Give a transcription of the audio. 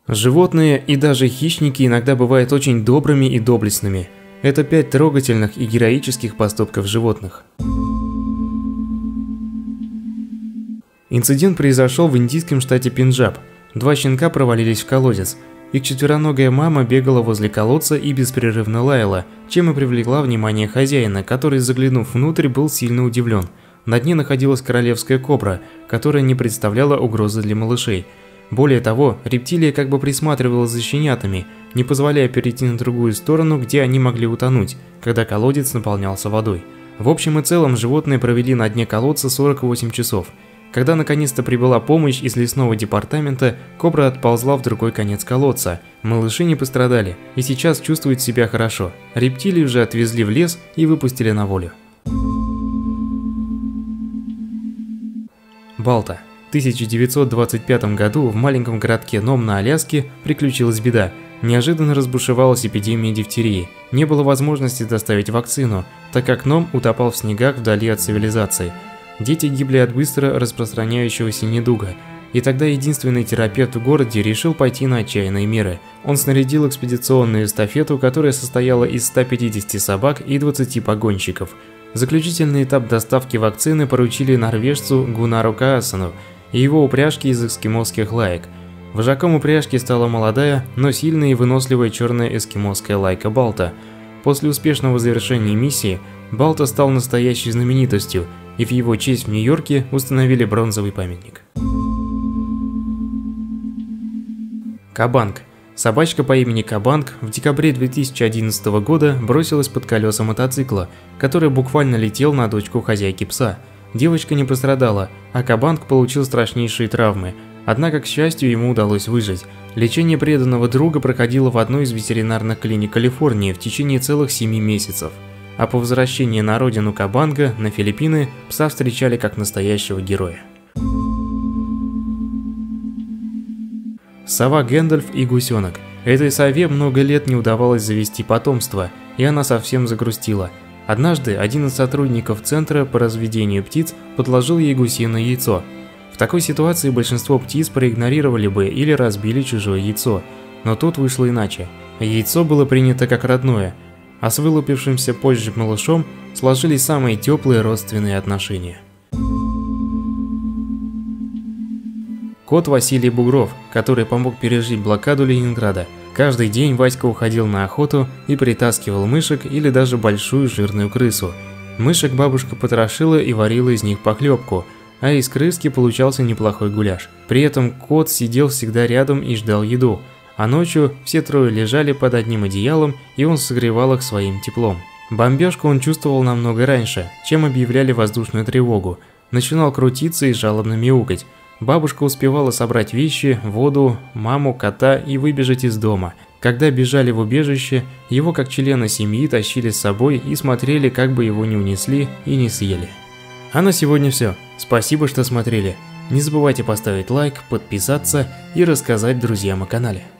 Животные и даже хищники иногда бывают очень добрыми и доблестными. Это 5 трогательных и героических поступков животных. Инцидент произошел в индийском штате Пенджаб. 2 щенка провалились в колодец. Их четвероногая мама бегала возле колодца и беспрерывно лаяла, чем и привлекла внимание хозяина, который, заглянув внутрь, был сильно удивлен. На дне находилась королевская кобра, которая не представляла угрозы для малышей. Более того, рептилия как бы присматривала за щенятами, не позволяя перейти на другую сторону, где они могли утонуть, когда колодец наполнялся водой. В общем и целом, животные провели на дне колодца 48 часов. Когда наконец-то прибыла помощь из лесного департамента, кобра отползла в другой конец колодца. Малыши не пострадали и сейчас чувствуют себя хорошо. Рептилию же отвезли в лес и выпустили на волю. Балта. В 1925 году в маленьком городке Ном на Аляске приключилась беда. Неожиданно разбушевалась эпидемия дифтерии. Не было возможности доставить вакцину, так как Ном утопал в снегах вдали от цивилизации. Дети гибли от быстро распространяющегося недуга. И тогда единственный терапевт в городе решил пойти на отчаянные меры. Он снарядил экспедиционную эстафету, которая состояла из 150 собак и 20 погонщиков. Заключительный этап доставки вакцины поручили норвежцу Гуннару Каасену и его упряжке из эскимосских лаек. Вожаком упряжки стала молодая, но сильная и выносливая черная эскимосская лайка Балта. После успешного завершения миссии, Балта стал настоящей знаменитостью, и в его честь в Нью-Йорке установили бронзовый памятник. Кабанг. Собачка по имени Кабанг в декабре 2011 года бросилась под колеса мотоцикла, который буквально летел на дочку хозяйки пса. Девочка не пострадала, а Кабанг получил страшнейшие травмы. Однако, к счастью, ему удалось выжить. Лечение преданного друга проходило в одной из ветеринарных клиник Калифорнии в течение целых 7 месяцев. А по возвращении на родину Кабанга, на Филиппины, пса встречали как настоящего героя. Сова Гэндальф и гусенок. Этой сове много лет не удавалось завести потомство, и она совсем загрустила. Однажды один из сотрудников Центра по разведению птиц подложил ей гусиное яйцо. В такой ситуации большинство птиц проигнорировали бы или разбили чужое яйцо, но тут вышло иначе. Яйцо было принято как родное, а с вылупившимся позже малышом сложились самые теплые родственные отношения. Кот Василий Бугров, который помог пережить блокаду Ленинграда. Каждый день Васька уходил на охоту и притаскивал мышек или даже большую жирную крысу. Мышек бабушка потрошила и варила из них похлебку, а из крыски получался неплохой гуляш. При этом кот сидел всегда рядом и ждал еду, а ночью все трое лежали под одним одеялом, и он согревал их своим теплом. Бомбежку он чувствовал намного раньше, чем объявляли воздушную тревогу. Начинал крутиться и жалобно мяукать. Бабушка успевала собрать вещи, воду, маму, кота и выбежать из дома. Когда бежали в убежище, его как члена семьи тащили с собой и смотрели, как бы его не унесли и не съели. А на сегодня все. Спасибо, что смотрели. Не забывайте поставить лайк, подписаться и рассказать друзьям о канале.